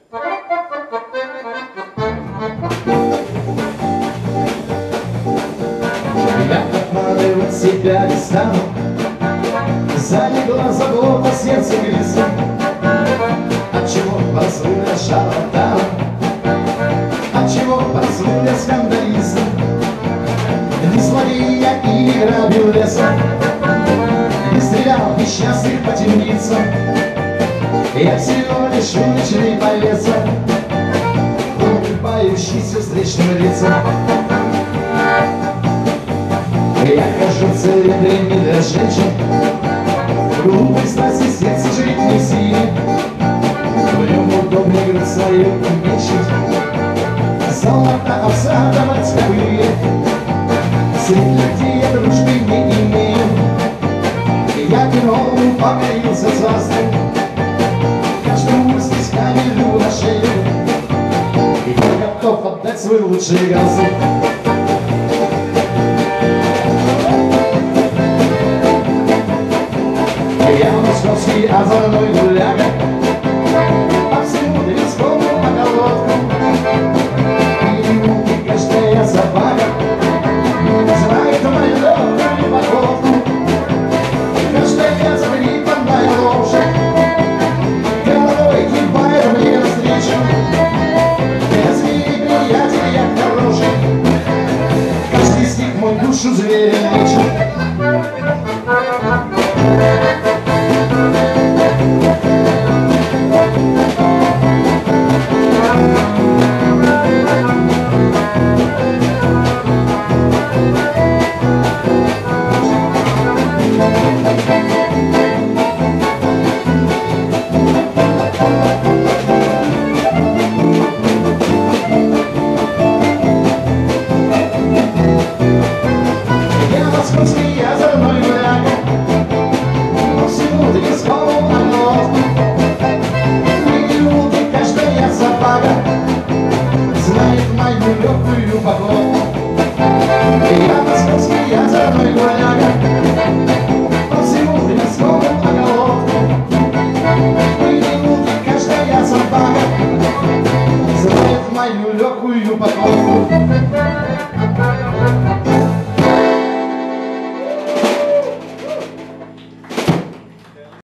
Я обманывать себя не стану, залегла забота, сердце грязно. Отчего позволю шарлатан, отчего позволю скандализм? Не злодей я и не грабил леса, не стрелял несчастных по темницам. Я всего лишь уличный повеса, улыбающийся встречным лицам. Я хожу в цилиндре для женщин, глупой страсти сердце жить не в силе. В нем удобнее грудь свою уменьшить, золото овса давать кобыле. Среди людей я дружбы не имею, я кино покорился звездам, каждому здесь камеру на шею. Я готов отдать свой лучший газу.